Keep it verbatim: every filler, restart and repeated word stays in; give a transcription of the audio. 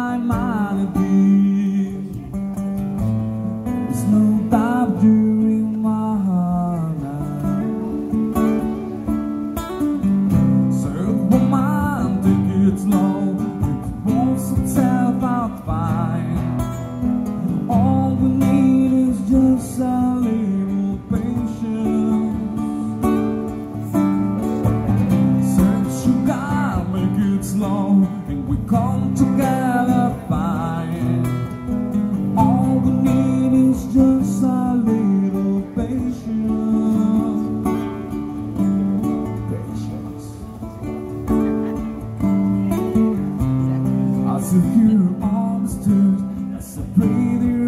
find melody. There's no doubt during my heart now. So woman, take it slow. It won't tell about fine. All we need is just a little patience. Search sugar, make it slow, and we come together fine. All we need is just a little patience. Patience. I see you understood. That's a pretty